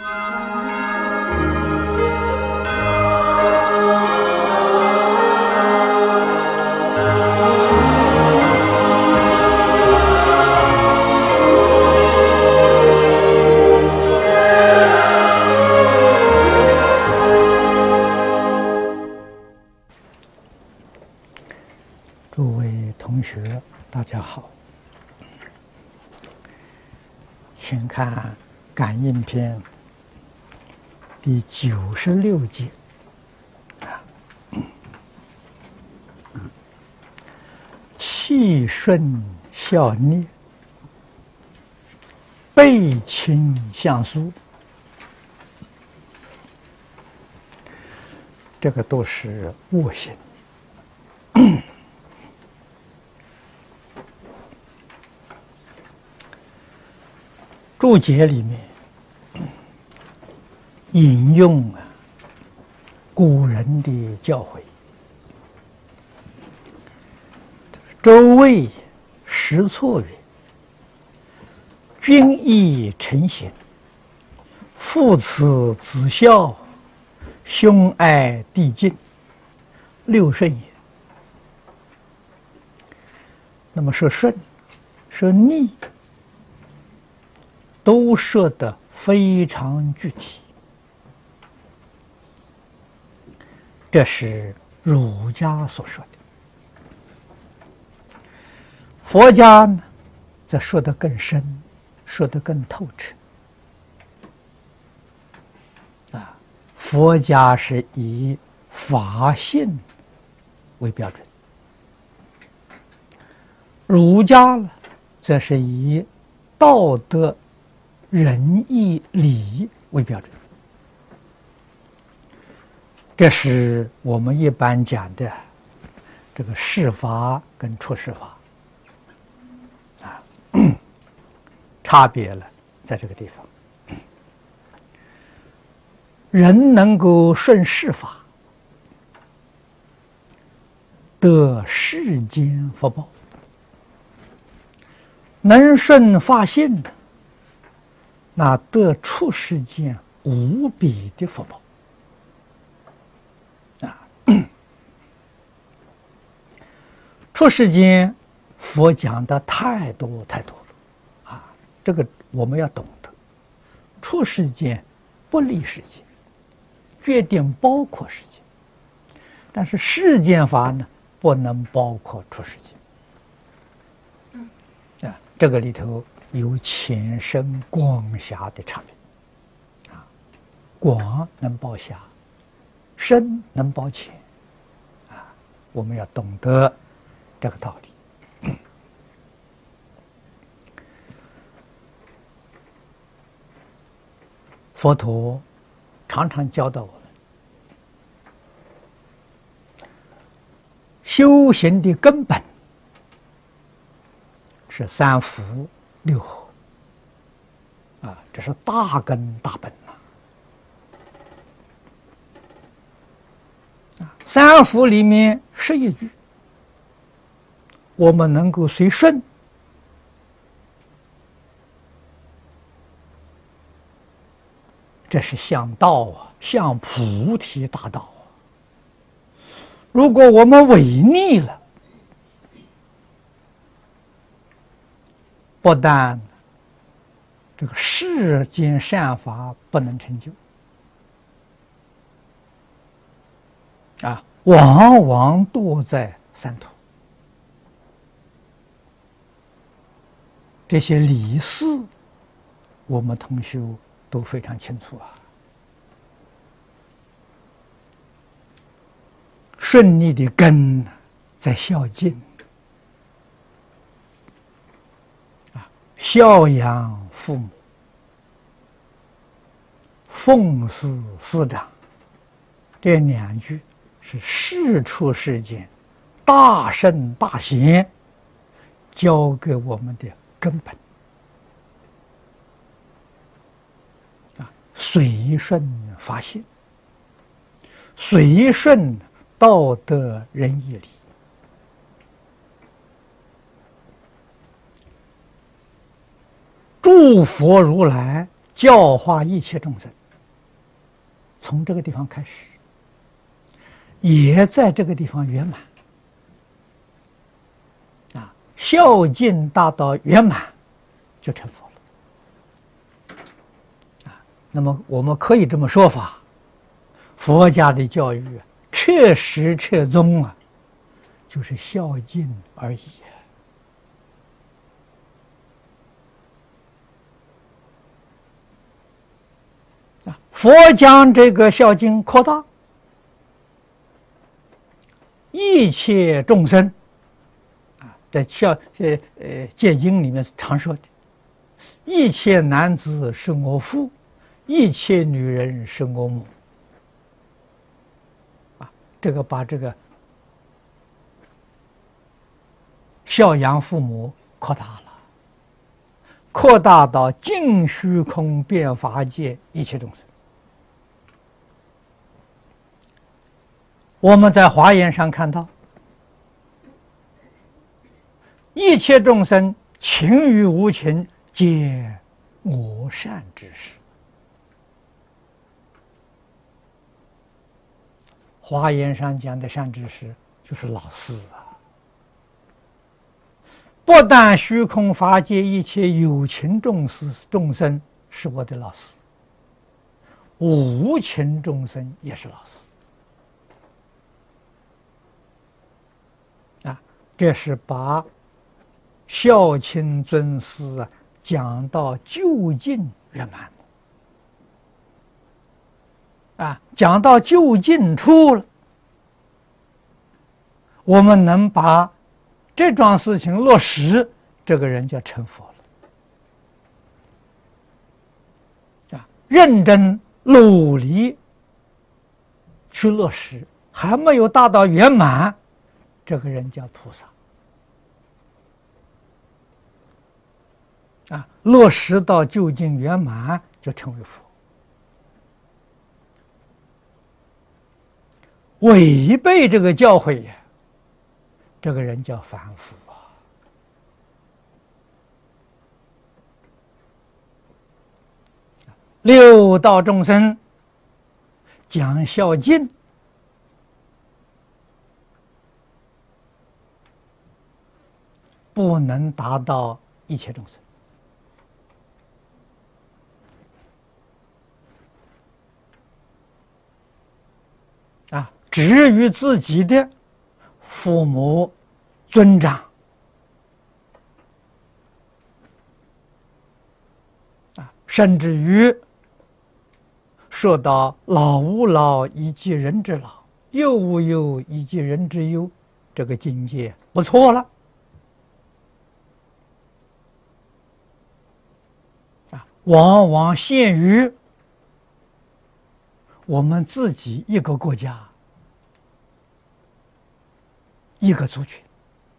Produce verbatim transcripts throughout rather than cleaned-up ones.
诸位同学，大家好，请看《感应篇》第九十六节。气顺效逆，背倾向疏，这个都是恶行。注解里面引用啊古人的教诲，周魏实错曰：“君亦臣贤，父慈子孝，兄爱弟敬，六顺也。”那么说顺，说逆，都说得非常具体。这是儒家所说的。佛家呢，则说得更深，说得更透彻。啊，佛家是以法性为标准，儒家呢，则是以道德、仁义礼为标准。这是我们一般讲的这个事法跟出世法啊，差别了，在这个地方。人能够顺世法，得世间福报；能顺法性，那得出世间无比的福报。出世间，佛讲的太多太多了，啊，这个我们要懂得。出世间不离世间，决定包括世间，但是世间法呢，不能包括出世间。啊，这个里头有浅深广狭的差别。啊，广能包狭，深能包浅。啊，我们要懂得这个道理。佛陀常常教导我们，修行的根本是三福六合啊，这是大根大本呐。啊，三福里面十一句，我们能够随顺，这是向道啊，向菩提大道啊。如果我们违逆了，不但这个世间善法不能成就，啊，往往堕在三途。这些理事，我们同修都非常清楚啊。顺利的根在孝敬啊，孝养父母，奉事师长，这两句是世出世间大圣大贤教给我们的根本啊，随顺法性，随顺道德仁义礼。诸佛如来教化一切众生，从这个地方开始，也在这个地方圆满。啊，孝敬达到圆满，就成佛了。啊，那么我们可以这么说法：佛家的教育彻实彻宗啊，就是孝敬而已。啊，佛将这个孝敬扩大，一切众生啊，在孝呃呃戒经里面常说的，一切男子是我父，一切女人是我母。啊，这个把这个孝养父母扩大了，扩大到尽虚空遍法界一切众生。我们在华严上看到，一切众生情与无情，皆我善之事。华严上讲的善知识就是老师啊。不但虚空法界一切有情众生众生是我的老师，无情众生也是老师。啊，这是把孝亲尊师啊讲到究竟圆满啊，讲到究竟处了，我们能把这桩事情落实，这个人就成佛了。啊，认真努力去落实，还没有达到圆满，这个人叫菩萨。啊，落实到究竟圆满，就成为佛。违背这个教诲呀，这个人叫凡夫啊。六道众生讲孝敬，不能达到一切众生。啊，至于自己的父母尊长啊，甚至于说到老吾老以及人之老，幼吾幼以及人之幼，这个境界不错了。啊，往往限于我们自己一个国家、一个族群，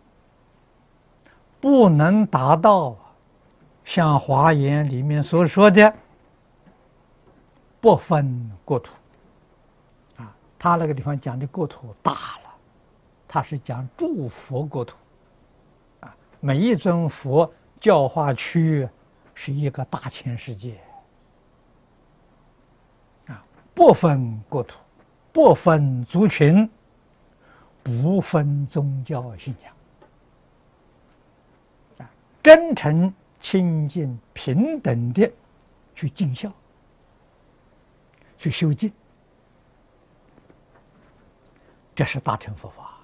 不能达到像《华严》里面所说的不分国土。啊，他那个地方讲的国土大了，他是讲诸佛国土。啊，每一尊佛教化区是一个大千世界。不分国土，不分族群，不分宗教信仰，啊，真诚、清净、平等的去尽孝，去修净，这是大乘佛法。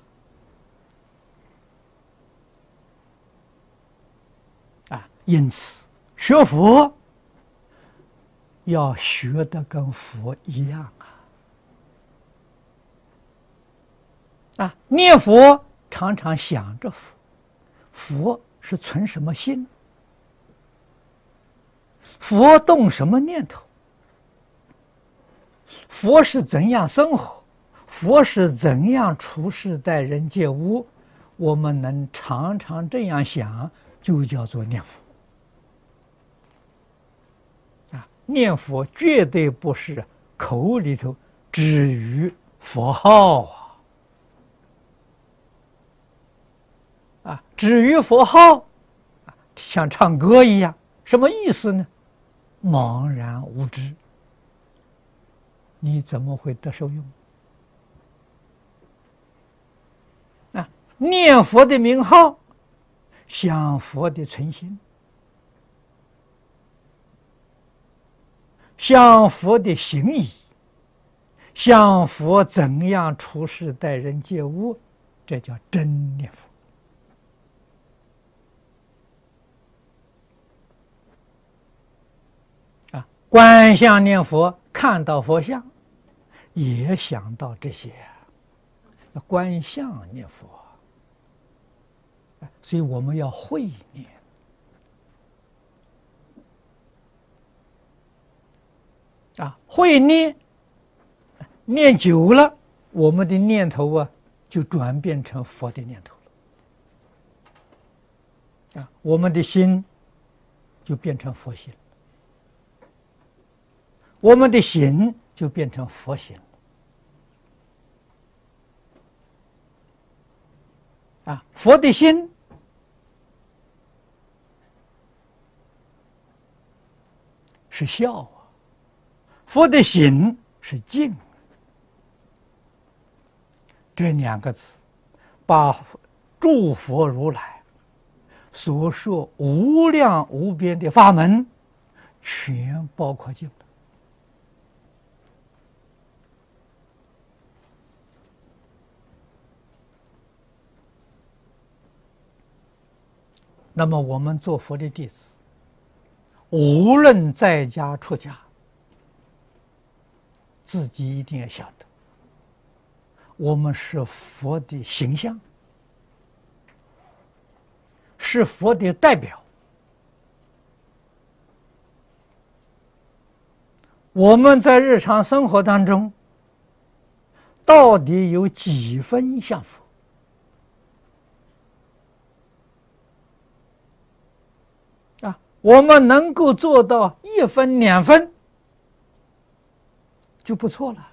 啊，因此学佛要学得跟佛一样啊！啊，念佛常常想着佛，佛是存什么心？佛动什么念头？佛是怎样生活？佛是怎样处事待人接物？我们能常常这样想，就叫做念佛。念佛绝对不是口里头只语佛号啊！啊，只语佛号，像唱歌一样，什么意思呢？ 茫然无知，你怎么会得受用？啊，念佛的名号，想佛的存心，想佛的行仪，想佛怎样处事待人接物，这叫真念佛。啊，观相念佛，看到佛像，也想到这些，观相念佛。所以我们要会念。啊，会念，念久了，我们的念头啊，就转变成佛的念头了。啊，我们的心就变成佛心，我们的行就变成佛行。啊，佛的心是孝啊，佛的行是敬。这两个字，把诸佛如来所说无量无边的法门，全包括进了。那么我们做佛的弟子，无论在家出家，自己一定要晓得，我们是佛的形象，是佛的代表。我们在日常生活当中，到底有几分像佛？我们能够做到一分两分就不错了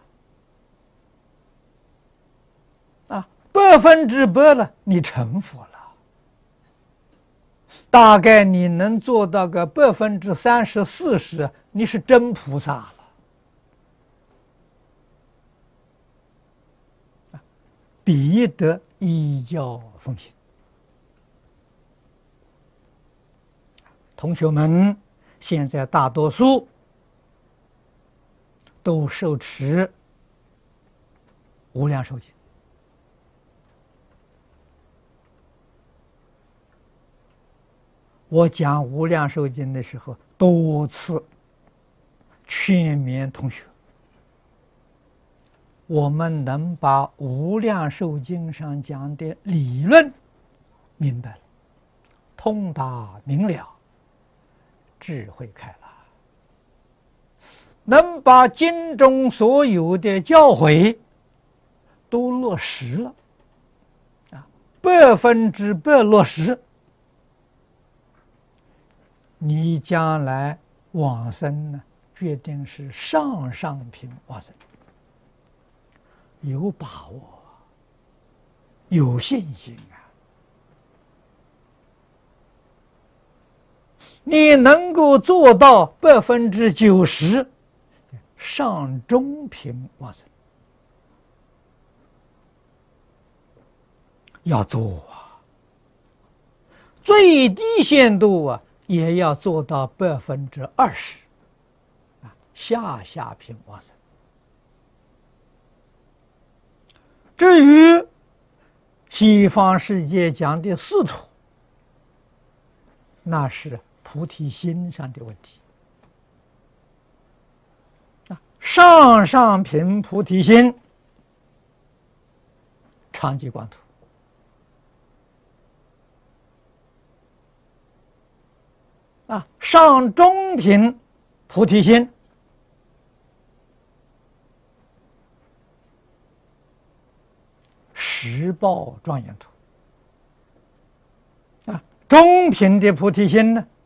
啊，百分之百了，你成佛了。大概你能做到个百分之三十、四十，你是真菩萨了。彼得依教奉行。同学们，现在大多数都受持无量寿经。我讲无量寿经的时候，多次劝勉同学，我们能把无量寿经上讲的理论明白了，通达明了，智慧开了，能把经中所有的教诲都落实了，啊，百分之百落实，你将来往生呢，决定是上上品往生，有把握，有信心啊！你能够做到百分之九十上中品往生，要做啊！最低限度啊，也要做到百分之二十啊，下下品往生。至于西方世界讲的四土，那是菩提心上的问题啊，上上品菩提心，常寂光土啊，上中品菩提心，十报庄严土啊，中品的菩提心呢，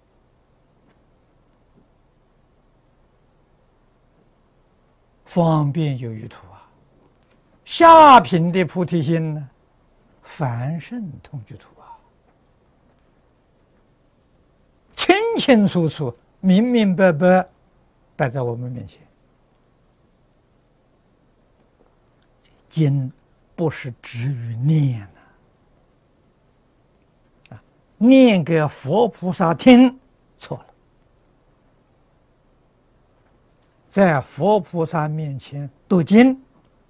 方便有余土啊，下品的菩提心呢，凡圣同居土啊，清清楚楚明明白白摆在我们面前。经不是止于念的啊，念给佛菩萨听错了，在佛菩萨面前读经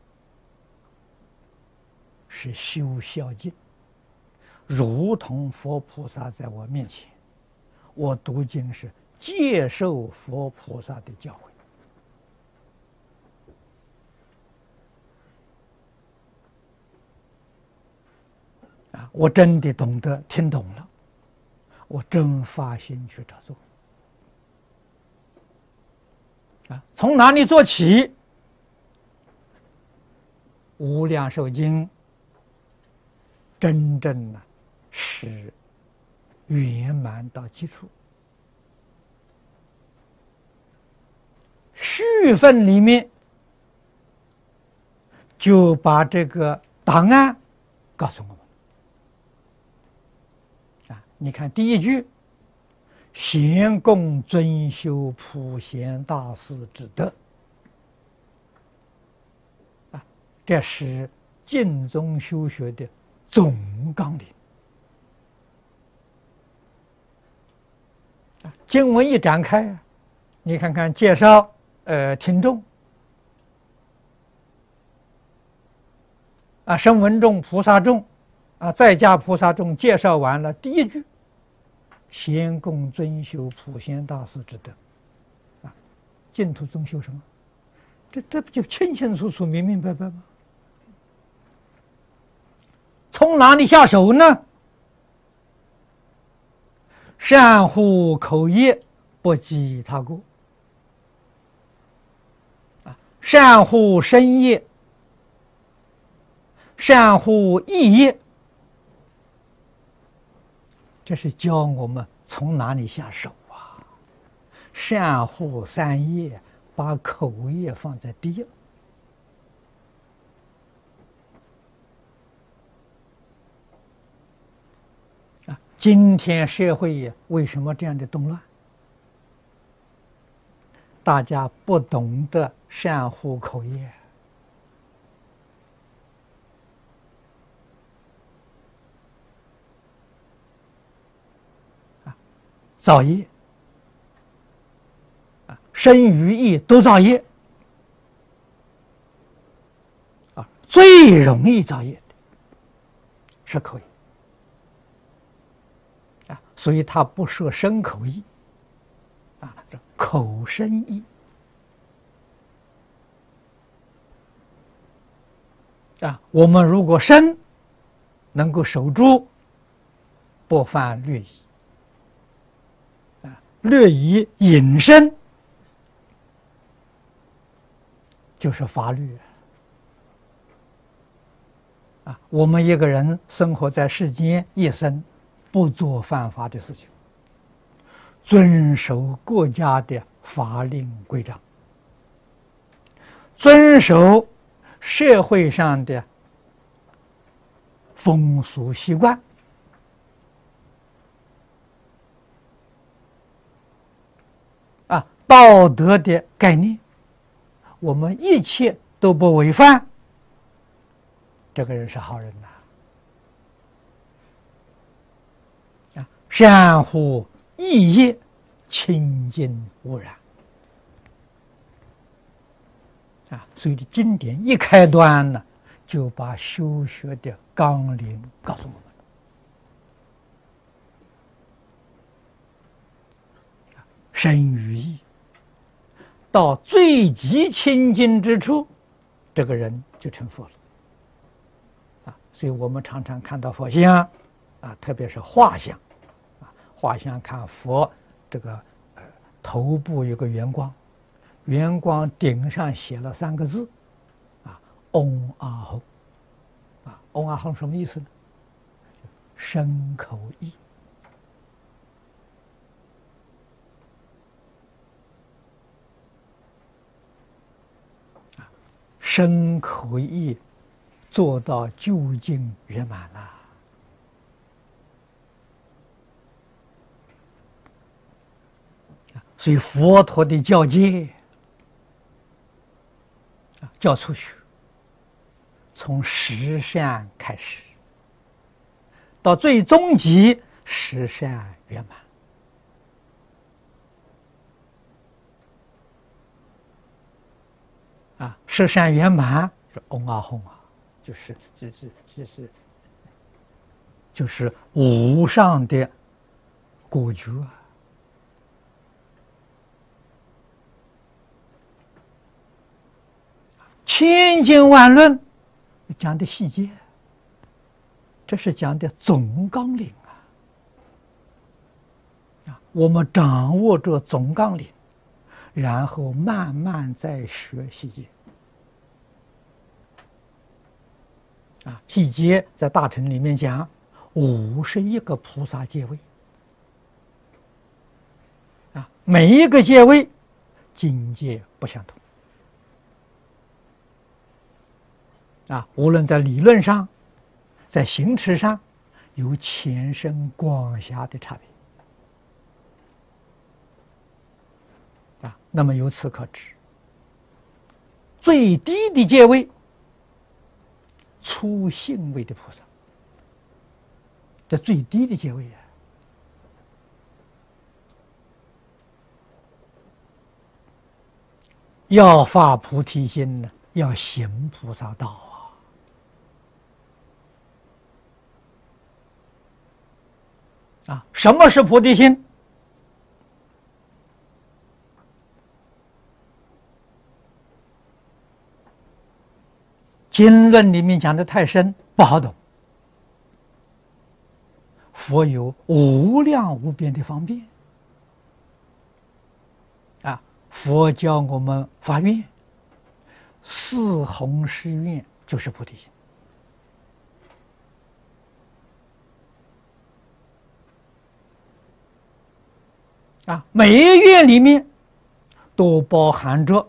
是修孝敬，如同佛菩萨在我面前，我读经是接受佛菩萨的教诲。啊，我真的懂得听懂了，我真发心去照做。啊，从哪里做起？无量寿经真正呢是圆满到基础，序分里面就把这个答案告诉我们。啊，你看第一句，贤供尊修普贤大士之德。啊，这是净宗修学的总纲领。啊，经文一展开，你看看介绍呃听众。啊，声闻众、菩萨众，啊，在家菩萨众介绍完了第一句，贤供尊修普贤大士之德。啊，净土宗修什么？这这不就清清楚楚、明明白白吗？从哪里下手呢？善护口业，不积他过。啊，善护身业，善护意业，这是教我们从哪里下手啊？善护三业，把口业放在第一。啊，今天社会为什么这样的动乱？大家不懂得善护口业。造业啊，身语意都造业啊，最容易造业的是口业啊，所以他不设身口意啊，这口身意啊，我们如果身能够守住，不犯律仪。略以引申，就是法律啊。我们一个人生活在世间一生，不做犯法的事情，遵守国家的法令规章，遵守社会上的风俗习惯。啊，道德的概念，我们一切都不违反，这个人是好人呐。啊，善护意业，清净无染。啊，所以这经典一开端呢，就把修学的纲领告诉我们。身语意到最极清净之处，这个人就成佛了。啊，所以我们常常看到佛像，啊，特别是画像，啊，画像看佛这个呃头部有个圆光，圆光顶上写了三个字，啊，嗡阿吽，啊，嗡阿吽什么意思呢？身口意。身口意做到究竟圆满了， 所以佛陀的教戒啊，教初学，从十善开始，到最终极十善圆满。啊，十善圆满是嗡啊吽啊，就是就是就是就是无上的果觉啊。千经万论讲的细节，这是讲的总纲领啊。啊，我们掌握着总纲领，然后慢慢再学细节。啊，细节在大乘里面讲五十一个菩萨戒位。啊，每一个戒位境界不相同。啊，无论在理论上，在行持上，有浅深广狭的差别。啊，那么由此可知，最低的阶位，初信位的菩萨，这最低的阶位啊，要发菩提心呢，要行菩萨道啊。啊，什么是菩提心？经论里面讲的太深，不好懂。佛有无量无边的方便。啊，佛教我们发愿，四弘誓愿就是菩提心。啊，每一愿里面都包含着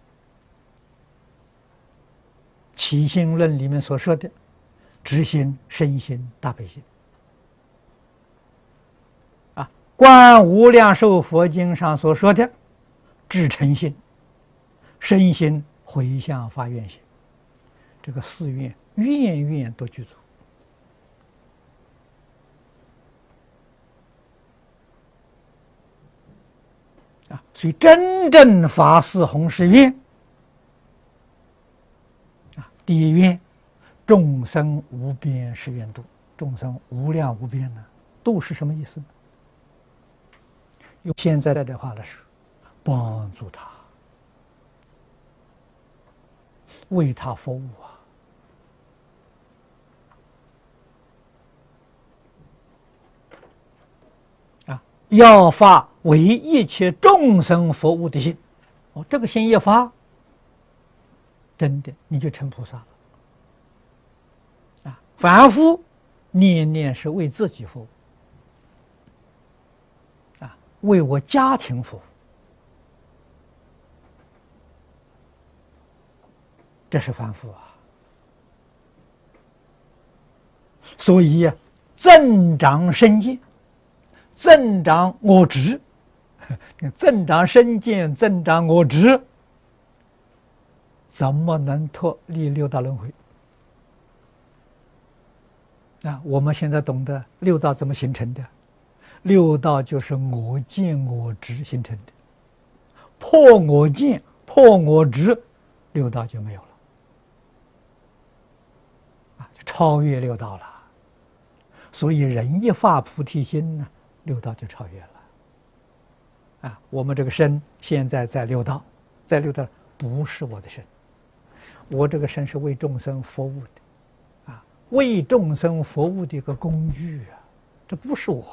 起信论里面所说的直心、身心、大悲心。啊，观无量寿佛经上所说的至诚心、身心回向发愿心，这个四愿愿愿都具足。啊，所以真正发四弘誓愿啊，第一愿众生无边誓愿度，众生无量无边呢，度是什么意思呢？用现在的话来说，帮助他，为他服务啊！啊，要发为一切众生服务的心，哦，这个心一发，真的你就成菩萨了。啊，凡夫念念是为自己服务，啊，为我家庭服务，这是凡夫啊。所以啊，增长身见，增长我执，增长身见，增长我执，怎么能脱离六道轮回？啊，我们现在懂得六道怎么形成的？六道就是我见我执形成的，破我见，破我执，六道就没有了，啊，就超越六道了。所以人一发菩提心呢，六道就超越了。啊，我们这个身现在在六道，在六道不是我的身，我这个身是为众生服务的，啊，为众生服务的一个工具啊，这不是我。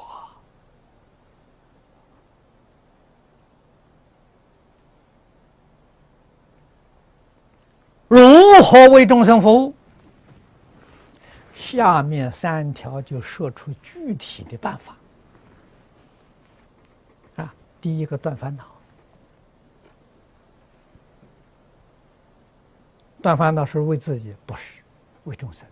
如何为众生服务？下面三条就说出具体的办法。啊，第一个断烦恼。断烦恼是为自己，不是为众生，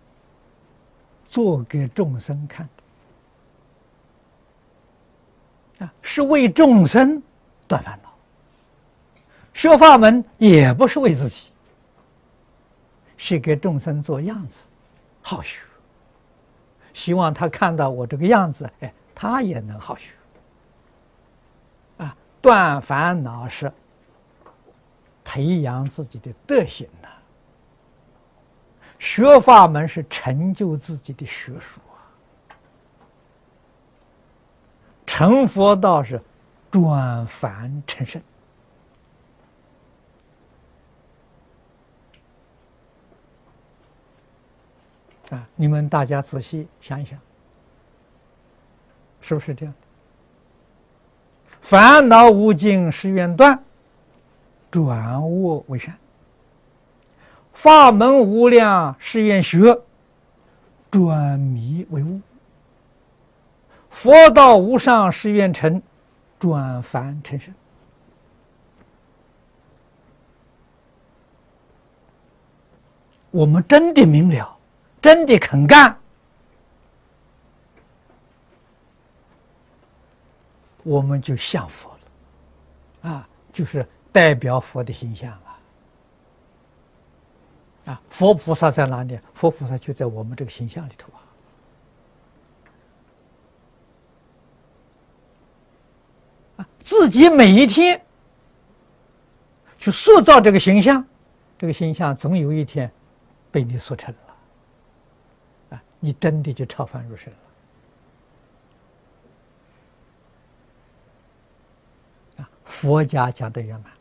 做给众生看啊，是为众生断烦恼。学法门也不是为自己，是给众生做样子，好学。希望他看到我这个样子，哎，他也能好学。啊，断烦恼是培养自己的德行呐、啊。学法门是成就自己的学术啊。成佛道是转凡成圣。啊，你们大家仔细想一想，是不是这样？烦恼无尽誓愿断，转恶为善；法门无量誓愿学，转迷为悟；佛道无上誓愿成，转凡成圣。我们真的明了，真的肯干，我们就像佛了，啊，就是代表佛的形象啊！啊，佛菩萨在哪里？佛菩萨就在我们这个形象里头啊！啊，自己每一天去塑造这个形象，这个形象总有一天被你塑成了，啊，你真的就超凡入圣了。佛家讲的圆满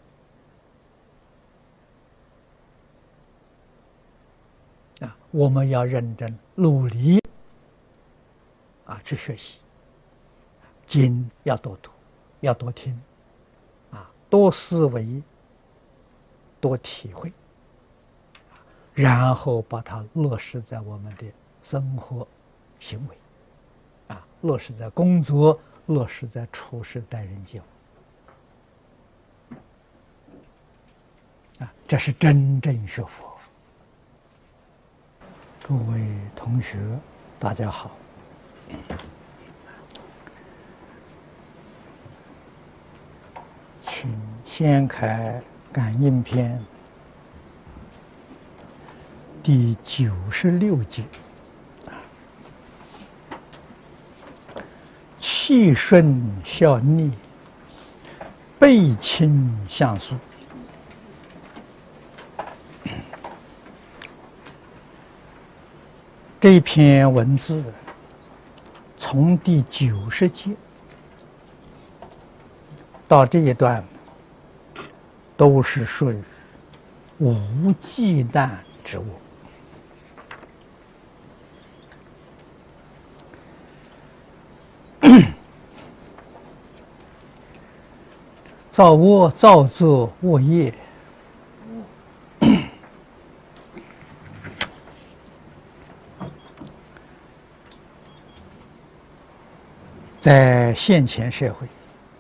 啊，我们要认真努力啊去学习，经要多读，要多听，啊，多思维，多体会，然后把它落实在我们的生活行为，啊，落实在工作，落实在处事待人接物。啊，这是真正学佛。诸位同学，大家好。请掀开《感应篇》第九十六节，气顺效逆，背亲相疏。这篇文字从第九十节到这一段，都是属于无忌惮之物。造恶造作恶业，在现前社会，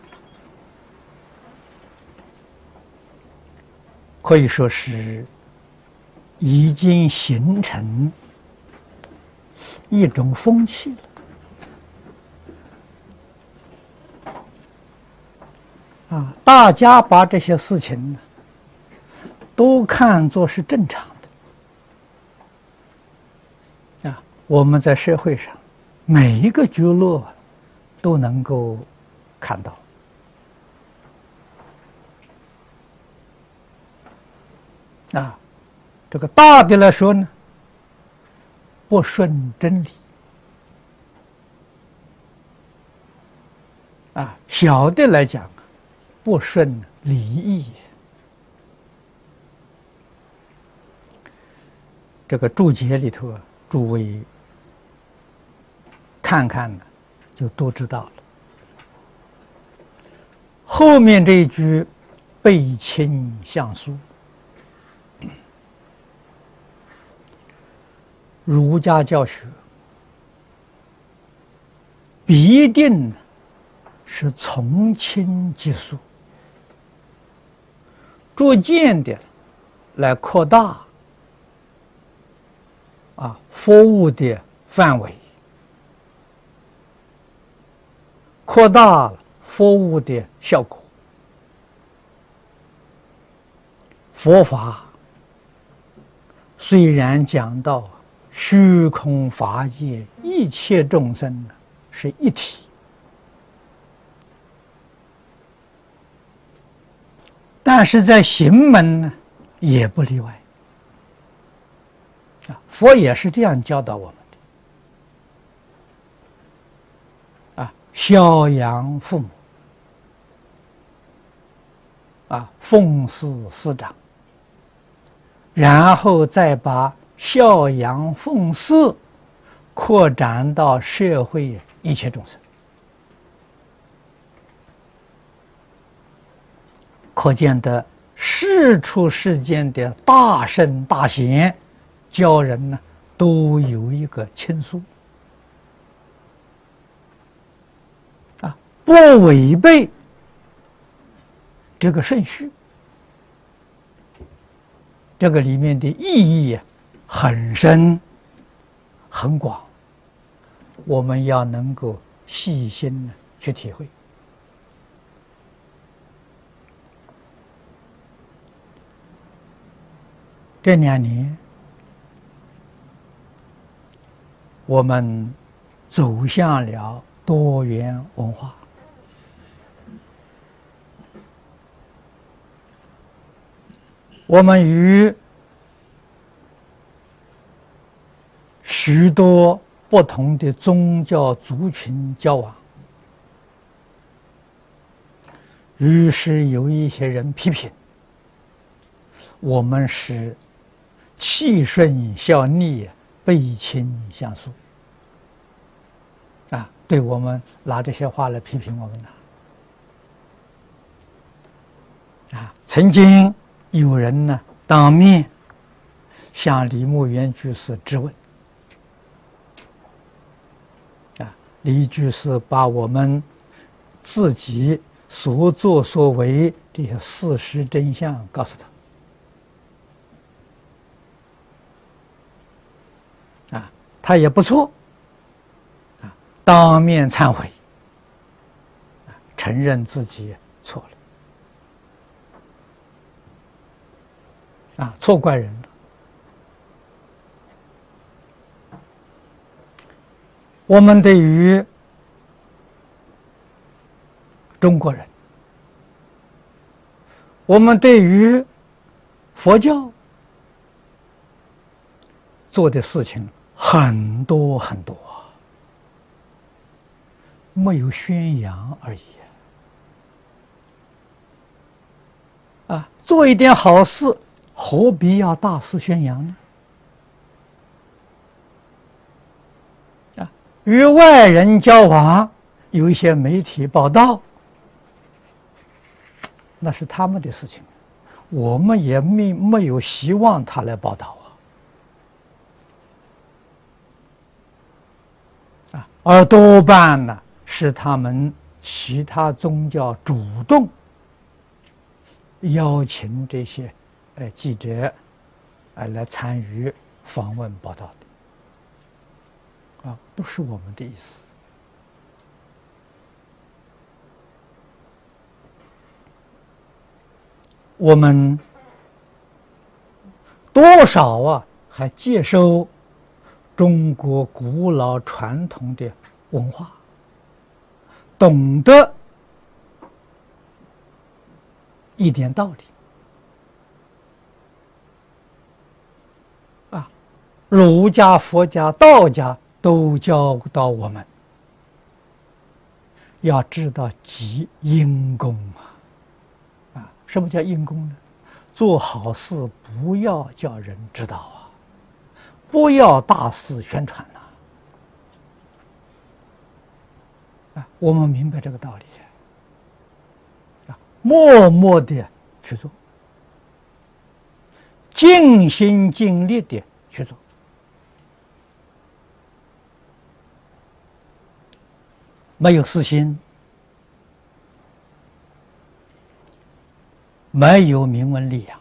可以说是已经形成一种风气了。啊，大家把这些事情呢，都看作是正常的。啊，我们在社会上每一个角落都能够看到。啊，这个大的来说呢，不顺真理；啊，小的来讲，不顺礼义。这个注解里头啊，诸位看看呢，就都知道了。后面这一句“背亲相疏”，儒家教学必定是从轻及疏，逐渐的来扩大啊服务的范围， 扩大了佛物的效果。佛法虽然讲到虚空法界一切众生是一体，但是在行门呢也不例外。啊，佛也是这样教导我们的。啊，孝养父母，啊，奉事师长，然后再把孝养奉事扩展到社会一切众生，可见得世出世间的大圣大贤教人呢，都有一个亲疏啊，不违背这个顺序。这个里面的意义很深很广，我们要能够细心的去体会。这两年我们走向了多元文化，我们与许多不同的宗教族群交往，于是有一些人批评我们是气顺效逆，背亲相疏啊，对我们拿这些话来批评我们呢。啊，曾经有人呢当面向李牧原居士质问，啊，李居士把我们自己所作所为这些事实真相告诉他，啊，他也不错，啊，当面忏悔，啊，承认自己错了，啊，错怪人了。我们对于中国人，我们对于佛教做的事情很多很多，没有宣扬而已。啊，做一点好事，何必要大肆宣扬呢？啊，与外人交往，有一些媒体报道，那是他们的事情，我们也没没有希望他来报道啊。啊，而多半呢是他们其他宗教主动邀请这些呃记者呃来参与访问报道的，啊，不是我们的意思。我们多少啊还接受中国古老传统的文化，懂得一点道理啊，儒家、佛家、道家都教导我们要知道积因功啊。啊，什么叫因功呢？做好事不要叫人知道啊，不要大肆宣传呐。啊，我们明白这个道理啊，默默的去做，尽心尽力的去做，没有私心，没有名闻利养，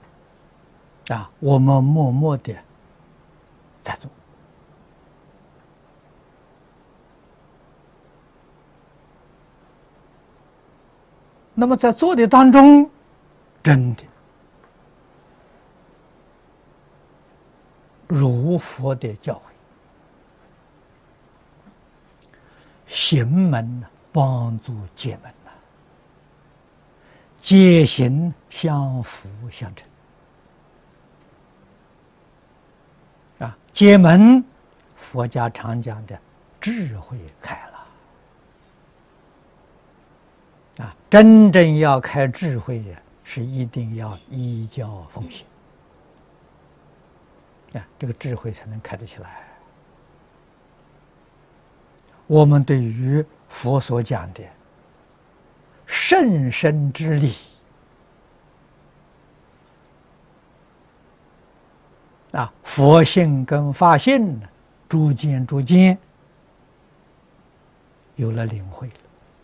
啊，我们默默的在做。 那么在做的当中，真的如佛的教诲，行门呢帮助解门呐，解行相辅相成啊，解门佛家常讲的智慧开了啊，真正要开智慧呀，是一定要依教奉行啊，这个智慧才能开得起来。我们对于佛所讲的甚深之理啊，佛性跟法性呢，逐渐逐渐有了领会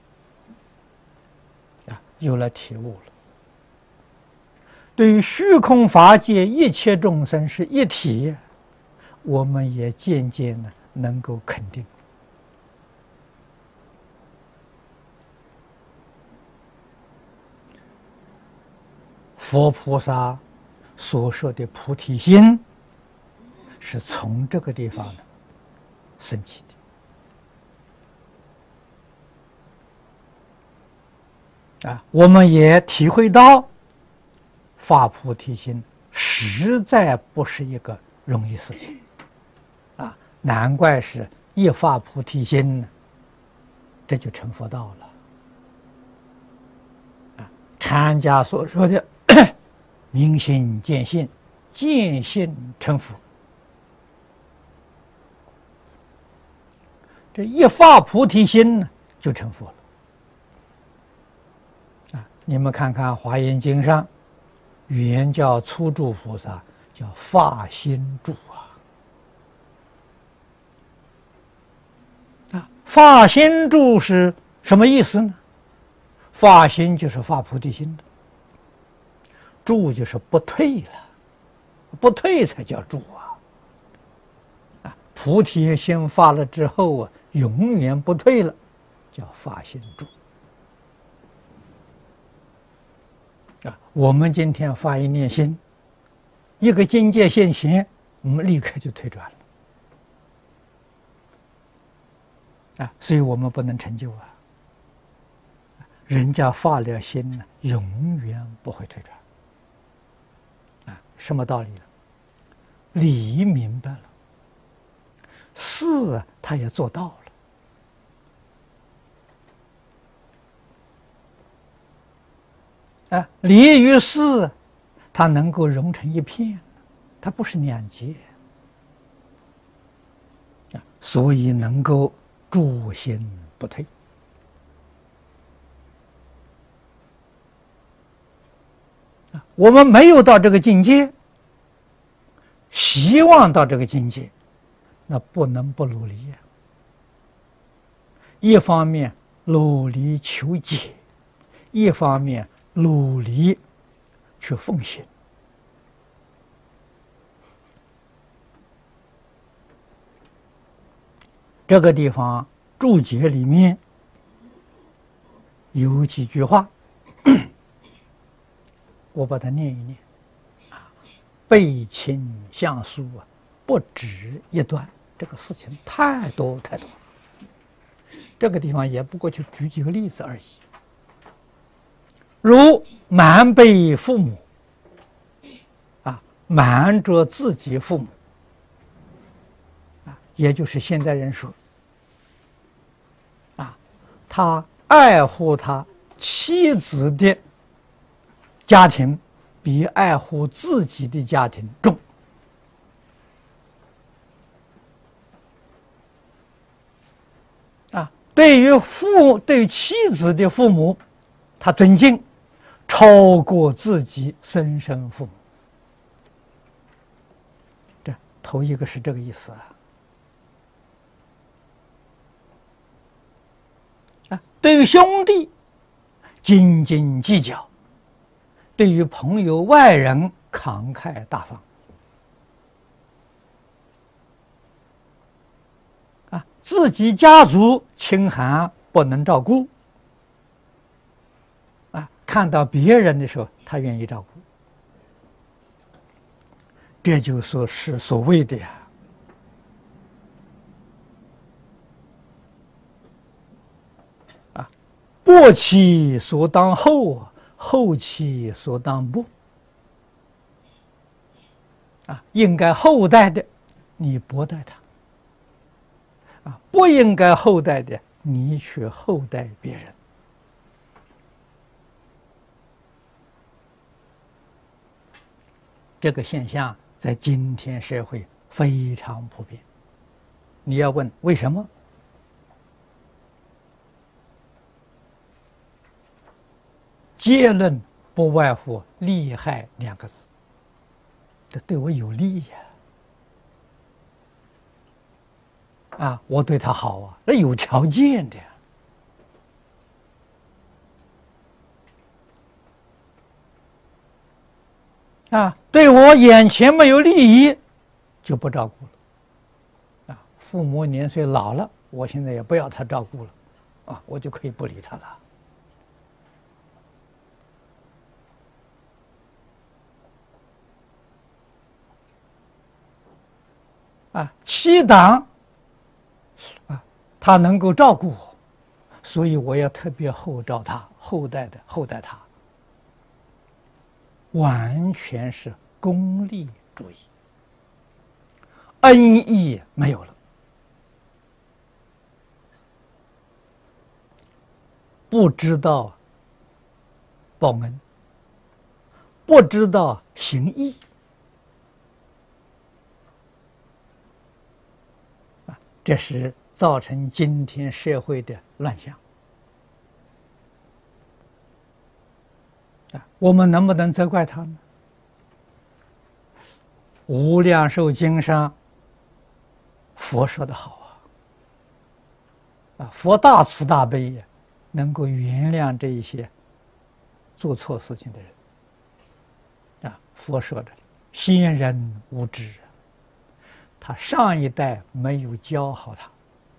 了啊，有了体悟了。对于虚空法界一切众生是一体，我们也渐渐呢能够肯定。佛菩萨所说的菩提心，是从这个地方呢升起的啊，我们也体会到发菩提心实在不是一个容易事情啊，难怪是一发菩提心呢，这就成佛道了啊。禅家所说的明心见性，见性成佛，这一发菩提心呢，就成佛了啊！你们看看《华严经》上，原叫初住菩萨，叫发心住啊！啊，发心住是什么意思呢？发心就是发菩提心的。住就是不退了，不退才叫住啊！啊，菩提心发了之后啊，永远不退了，叫发心住。啊，我们今天发一念心，一个境界现前，我们立刻就退转了。啊，所以我们不能成就啊！人家发了心呢，永远不会退转。什么道理呢？理明白了，事他也做到了。啊，理与事，它能够融成一片，它不是两截啊，所以能够住心不退。我们没有到这个境界，希望到这个境界，那不能不努力呀。一方面努力求解，一方面努力去奉行。这个地方注解里面有几句话。我把它念一念啊，背亲相疏啊，不止一段，这个事情太多太多。这个地方也不过就举几个例子而已。如瞒背父母啊，瞒着自己父母啊，也就是现在人说啊，他爱护他妻子的家庭比爱护自己的家庭重啊！对于父，对于妻子的父母，他尊敬超过自己生身父母。这头一个是这个意思啊！啊，对于兄弟斤斤计较。对于朋友外人慷慨大方啊，自己家族清寒不能照顾啊， 看到别人的时候，他愿意照顾，这就说是所谓的呀，啊，薄其所当厚，厚其所当薄。啊，应该厚待的，你薄待他；啊，不应该厚待的，你去厚待别人。这个现象在今天社会非常普遍。你要问为什么？结论不外乎利害两个字。这对我有利呀！啊，我对他好啊，那有条件的呀。啊，对我眼前没有利益，就不照顾了。啊，父母年岁老了，我现在也不要他照顾了，啊，我就可以不理他了。啊，七党啊，他能够照顾我，所以我要特别厚照他，厚待的厚待他，完全是功利主义，恩义没有了，不知道报恩，不知道行义。这是造成今天社会的乱象啊！我们能不能责怪他呢？《无量寿经》上，佛说的好啊，啊，佛大慈大悲呀，能够原谅这一些做错事情的人啊。佛说的，先人无知。他上一代没有教好他，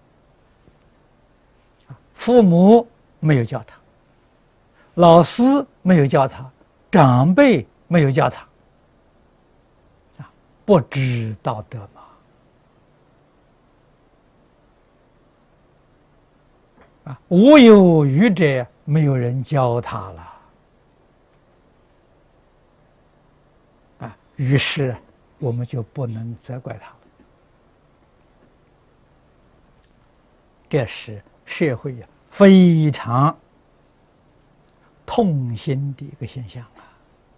父母没有教他，老师没有教他，长辈没有教他，啊，不知道德嘛。啊，无有余者，没有人教他了。啊，于是我们就不能责怪他。这是社会呀非常痛心的一个现象啊，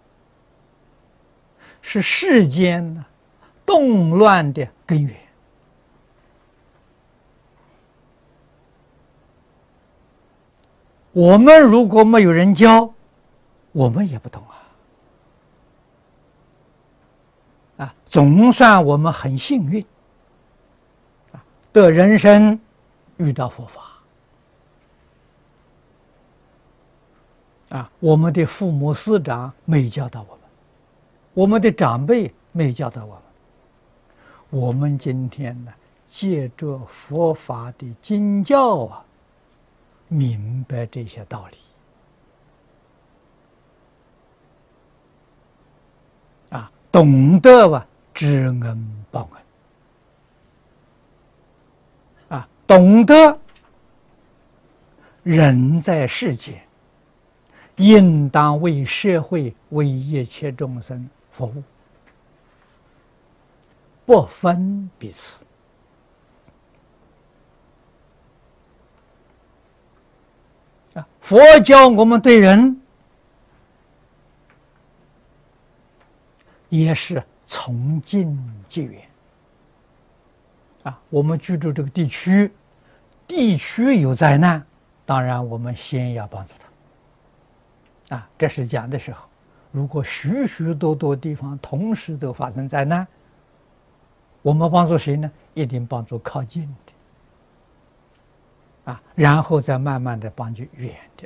是世间呢动乱的根源。我们如果没有人教，我们也不懂啊。啊，总算我们很幸运啊，的人生遇到佛法啊，我们的父母师长没教导我们，我们的长辈没教导我们，我们今天呢，借着佛法的经教啊，明白这些道理啊，懂得吧知恩报恩。懂得人在世间，应当为社会、为一切众生服务，不分彼此。啊，佛教我们对人也是从近及远。啊，我们居住这个地区。地区有灾难，当然我们先要帮助他。啊，这是讲的时候，如果许许多多地方同时都发生灾难，我们帮助谁呢？一定帮助靠近的，啊，然后再慢慢的帮助远的。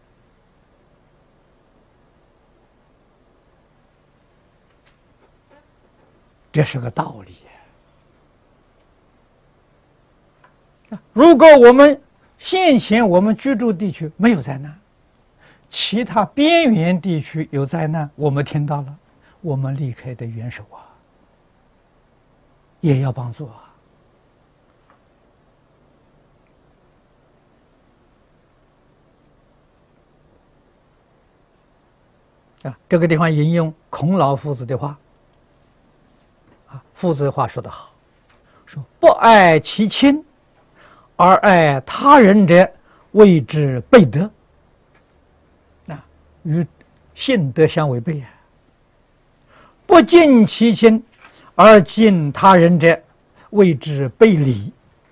这是个道理。如果我们现前我们居住地区没有灾难， 其他边缘地区有灾难，我们听到了，我们离开的援手啊，也要帮助啊。啊，这个地方引用孔老夫子的话，啊，夫子的话说得好，说不爱其亲，而爱他人者，谓之悖德。啊，与信德相违背啊。不敬其亲，而敬他人者，谓之悖礼。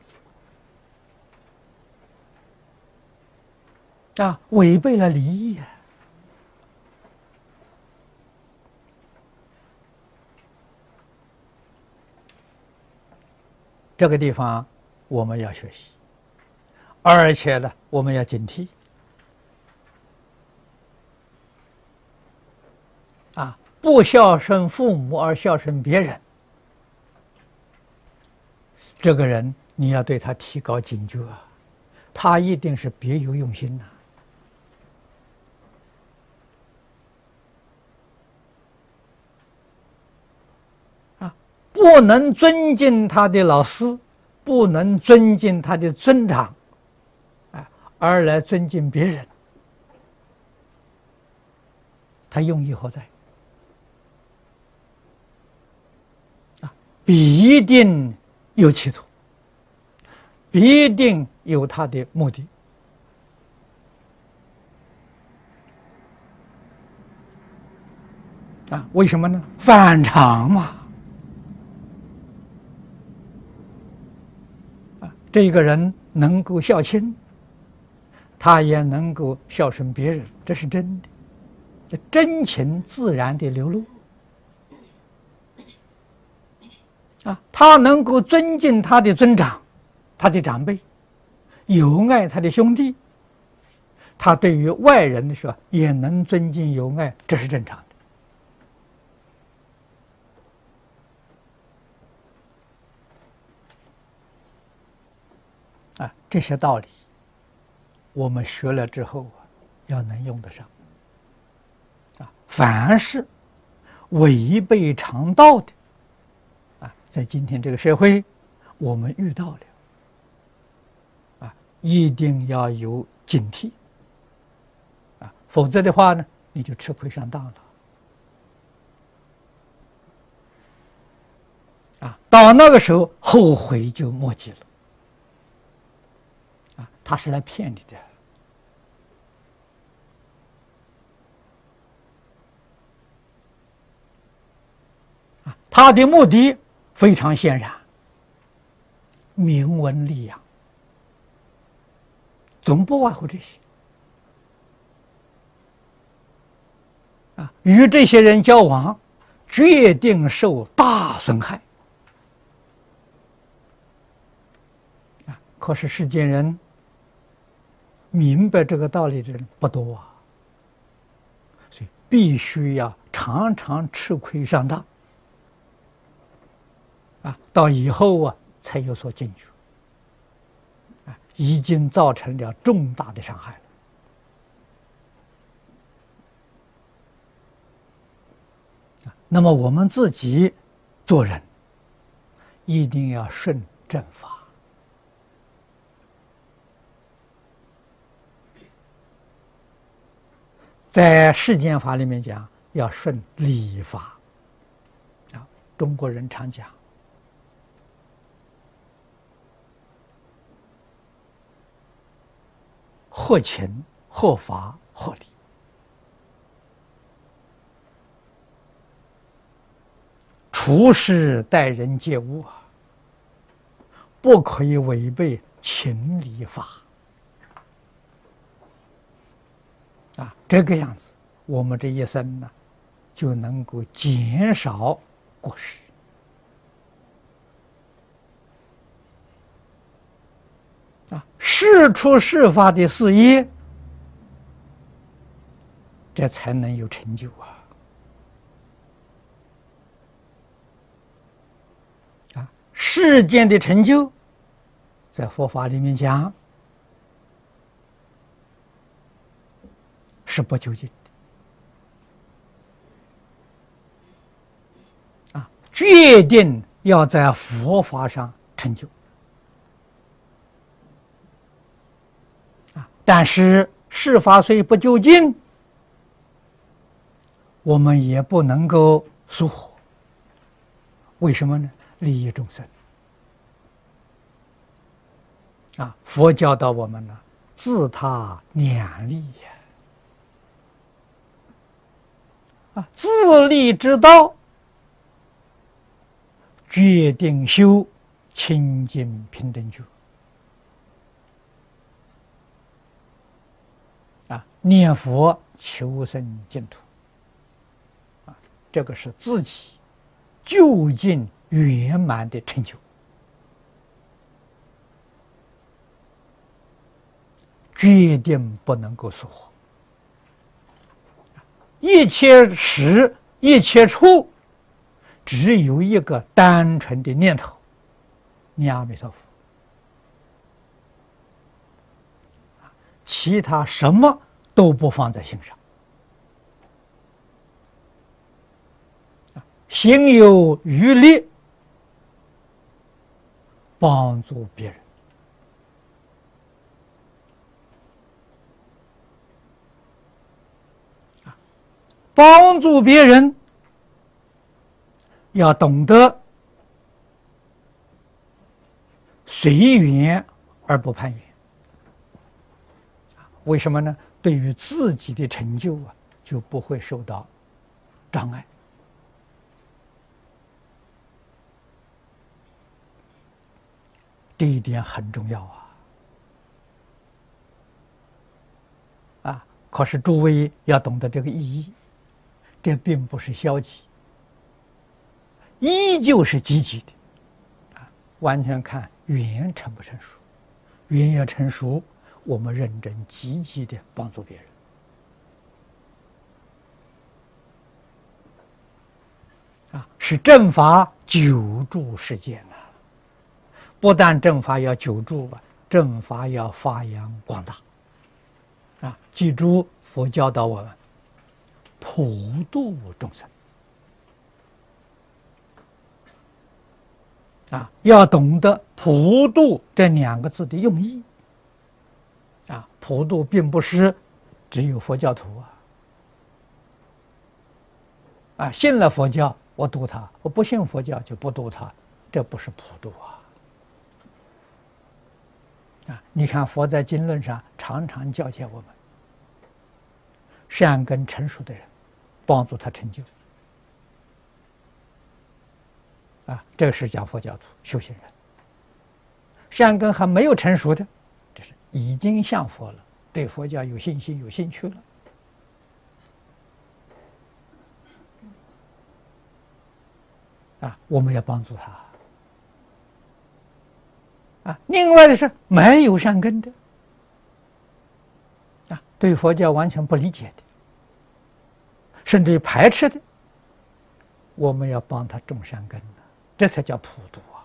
啊，违背了礼义啊。这个地方我们要学习，而且呢，我们要警惕。啊，不孝顺父母而孝顺别人，这个人你要对他提高警觉啊，他一定是别有用心呐。不能尊敬他的老师，不能尊敬他的尊长，啊，而来尊敬别人，他用意何在？啊，必定有企图，必定有他的目的。啊，为什么呢？反常嘛。这个人能够孝亲，他也能够孝顺别人，这是真的，真情自然的流露。啊，他能够尊敬他的尊长，他的长辈，友爱他的兄弟，他对于外人的时候也能尊敬友爱，这是正常的。啊，这些道理，我们学了之后啊，要能用得上。啊，凡是违背常道的，啊，在今天这个社会，我们遇到了，啊，一定要有警惕。啊，否则的话呢，你就吃亏上当了。啊，到那个时候后悔就莫及了。他是来骗你的，啊，他的目的非常显然，名闻利养，总不外乎这些。啊，与这些人交往，决定受大损害。啊，可是世间人明白这个道理的人不多啊，所以必须要常常吃亏上当，啊，到以后啊才有所警觉，啊，已经造成了重大的伤害了。啊，那么我们自己做人一定要顺正法。在世间法里面讲，要顺礼法。啊，中国人常讲，合情、合法、合理。处事待人接物啊，不可以违背情理法。啊，这个样子，我们这一生呢，就能够减少过失。啊，事出事发的事业，这才能有成就啊！啊，世间的成就，在佛法里面讲， 是不究竟的啊，决定要在佛法上成就啊。但是事法虽不究竟，我们也不能够疏忽。为什么呢？利益众生啊！佛教导我们呢，自他两利呀！啊，自利之道，决定修清净平等觉。啊，念佛求生净土。啊，这个是自己究竟圆满的成就，决定不能够疏忽。一切时一切处，只有一个单纯的念头，念阿弥陀佛，其他什么都不放在心上。心有余力，帮助别人。帮助别人，要懂得随缘而不攀缘。为什么呢？对于自己的成就啊，就不会受到障碍。这一点很重要啊！啊，可是诸位要懂得这个意义，这并不是消极，依旧是积极的，啊，完全看缘成不成熟。缘要成熟，我们认真积极的帮助别人。啊，是正法久住世间啊！不但正法要久住啊，正法要发扬光大。啊，记住佛教导我们普度众生。啊，要懂得普度这两个字的用意。啊，普度并不是只有佛教徒啊。啊，信了佛教我度他，我不信佛教就不度他，这不是普度啊。啊，你看佛在经论上常常教诫我们，善根成熟的人，帮助他成就。啊，这个是讲佛教徒修行人。善根还没有成熟的，这是已经向佛了，对佛教有信心、有兴趣了。啊，我们要帮助他。啊，另外的是没有善根的，啊，对佛教完全不理解的，甚至于排斥的，我们要帮他种善根，这才叫普度啊！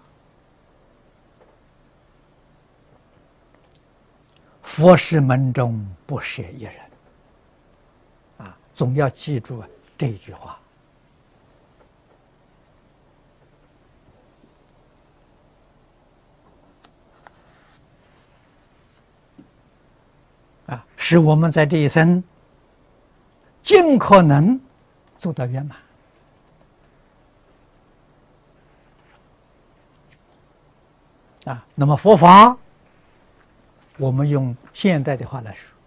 佛事门中不舍一人，啊，总要记住这句话。啊，使我们在这一生尽可能做到圆满。啊，那么佛法，我们用现代的话来说，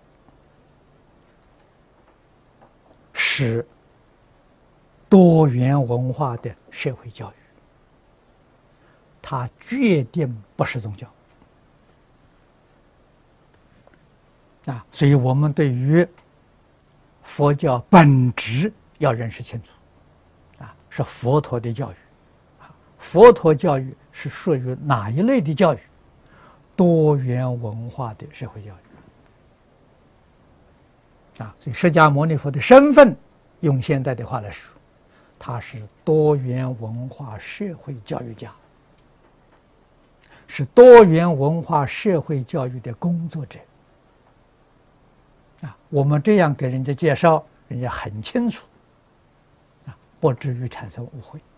是多元文化的社会教育，它决定不是宗教。啊，所以我们对于佛教本质要认识清楚，啊，是佛陀的教育，啊，佛陀教育是属于哪一类的教育？多元文化的社会教育，啊，所以释迦牟尼佛的身份，用现代的话来说，他是多元文化社会教育家，是多元文化社会教育的工作者。 啊，我们这样给人家介绍，人家很清楚，啊，不至于产生误会。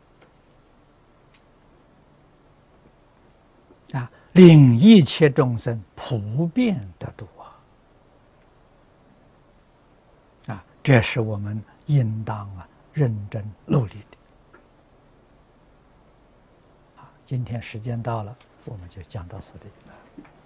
啊，令一切众生普遍得度啊！啊，这是我们应当啊认真努力的。啊，今天时间到了，我们就讲到此地。